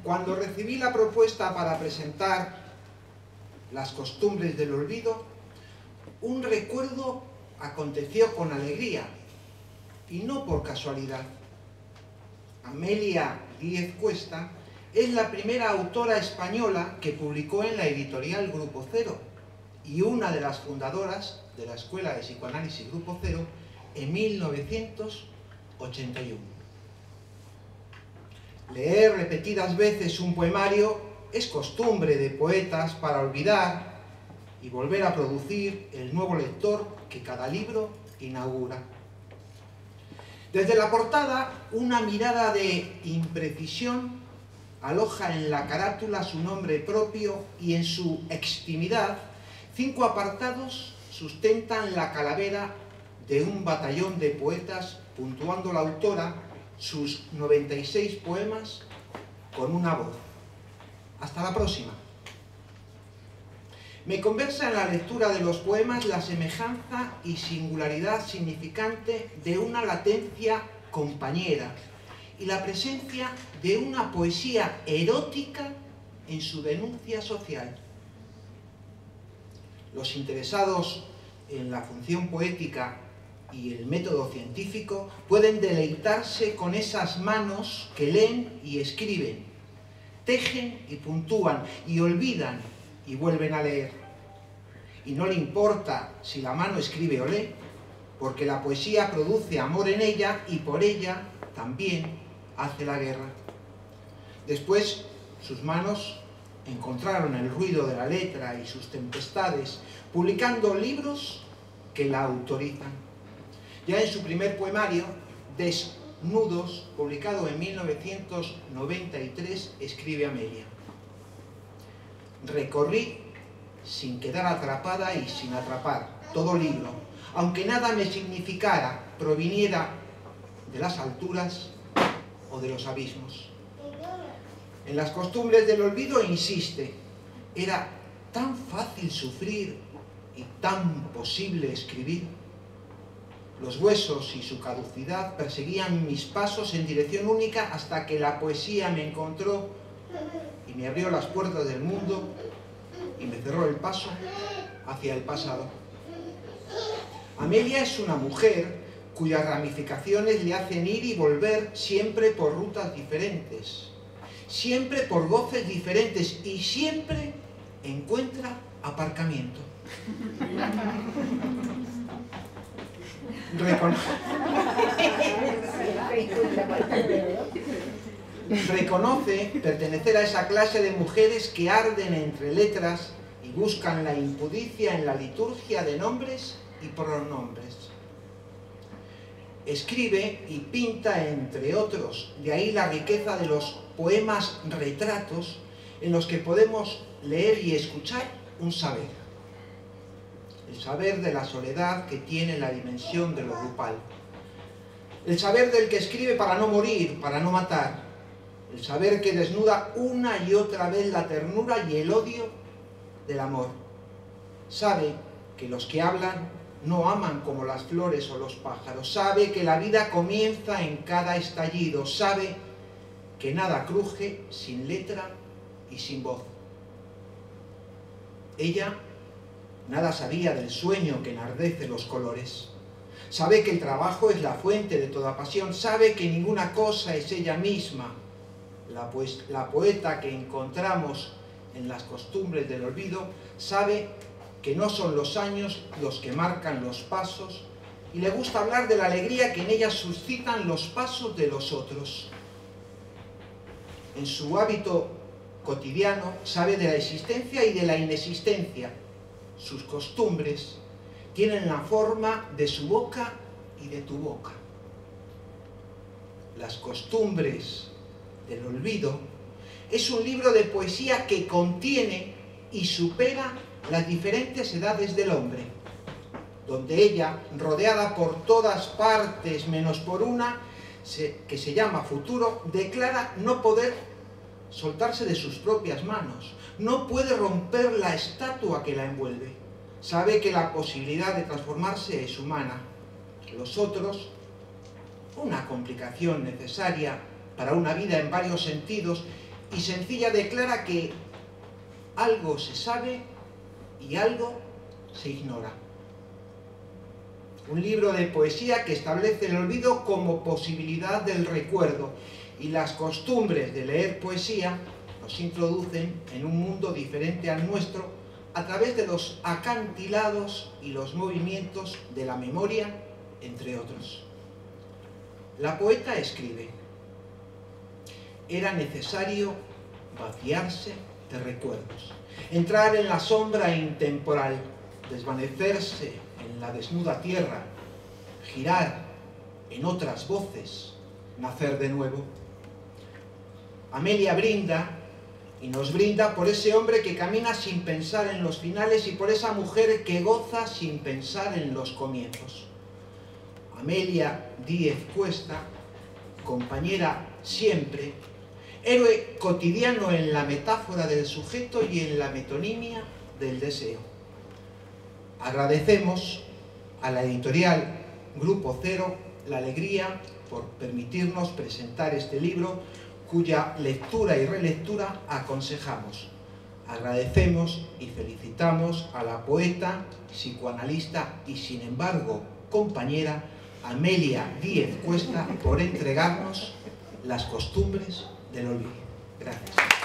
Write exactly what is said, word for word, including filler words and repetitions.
Cuando recibí la propuesta para presentar Las costumbres del olvido, un recuerdo aconteció con alegría, y no por casualidad. Amelia Díez Cuesta es la primera autora española que publicó en la editorial Grupo Cero y una de las fundadoras de la Escuela de Psicoanálisis Grupo Cero en mil novecientos ochenta y uno. Leer repetidas veces un poemario es costumbre de poetas para olvidar y volver a producir el nuevo lector que cada libro inaugura. Desde la portada, una mirada de imprecisión aloja en la carátula su nombre propio y en su extimidad, cinco apartados sustentan la calavera de un batallón de poetas, puntuando la autora sus noventa y seis poemas con una voz. Hasta la próxima. Me conversa en la lectura de los poemas la semejanza y singularidad significante de una latencia compañera y la presencia de una poesía erótica en su denuncia social. Los interesados en la función poética y el método científico pueden deleitarse con esas manos que leen y escriben, tejen y puntúan y olvidan y vuelven a leer. Y no le importa si la mano escribe o lee, porque la poesía produce amor en ella y por ella también hace la guerra. Después, sus manos encontraron el ruido de la letra y sus tempestades, publicando libros que la autorizan. Ya en su primer poemario, Desnudos, publicado en mil novecientos noventa y tres, escribe Amelia: recorrí, sin quedar atrapada y sin atrapar, todo libro, aunque nada me significara, proviniera de las alturas o de los abismos. En las costumbres del olvido insiste: era tan fácil sufrir y tan posible escribir. Los huesos y su caducidad perseguían mis pasos en dirección única hasta que la poesía me encontró y me abrió las puertas del mundo y me cerró el paso hacia el pasado. Amelia es una mujer cuyas ramificaciones le hacen ir y volver siempre por rutas diferentes, siempre por goces diferentes y siempre encuentra aparcamiento. Recono... Reconoce pertenecer a esa clase de mujeres que arden entre letras y buscan la impudicia en la liturgia de nombres y pronombres. Escribe y pinta, entre otros, de ahí la riqueza de los poemas retratos en los que podemos leer y escuchar un saber. El saber de la soledad que tiene la dimensión de lo grupal. El saber del que escribe para no morir, para no matar. El saber que desnuda una y otra vez la ternura y el odio del amor. Sabe que los que hablan no aman como las flores o los pájaros. Sabe que la vida comienza en cada estallido. Sabe que nada cruje sin letra y sin voz. Ella nada sabía del sueño que enardece los colores. Sabe que el trabajo es la fuente de toda pasión. Sabe que ninguna cosa es ella misma. La, pues, la poeta que encontramos en las costumbres del olvido sabe que no son los años los que marcan los pasos y le gusta hablar de la alegría que en ella suscitan los pasos de los otros. En su hábito cotidiano sabe de la existencia y de la inexistencia. Sus costumbres tienen la forma de su boca y de tu boca. Las costumbres del olvido es un libro de poesía que contiene y supera las diferentes edades del hombre, donde ella, rodeada por todas partes menos por una, se, que se llama futuro, declara no poder soltarse de sus propias manos, no puede romper la estatua que la envuelve. Sabe que la posibilidad de transformarse es humana. Los otros, una complicación necesaria para una vida en varios sentidos, y sencilla declara que algo se sabe y algo se ignora. Un libro de poesía que establece el olvido como posibilidad del recuerdo, y las costumbres de leer poesía nos introducen en un mundo diferente al nuestro a través de los acantilados y los movimientos de la memoria, entre otros. La poeta escribe: era necesario vaciarse de recuerdos, entrar en la sombra intemporal, desvanecerse en la desnuda tierra, girar en otras voces, nacer de nuevo. Amelia brinda, y nos brinda por ese hombre que camina sin pensar en los finales y por esa mujer que goza sin pensar en los comienzos. Amelia Díez Cuesta, compañera siempre, héroe cotidiano en la metáfora del sujeto y en la metonimia del deseo. Agradecemos a la editorial Grupo Cero la alegría por permitirnos presentar este libro, cuya lectura y relectura aconsejamos. Agradecemos y felicitamos a la poeta, psicoanalista y, sin embargo, compañera Amelia Díez Cuesta por entregarnos Las costumbres del olvido. Gracias.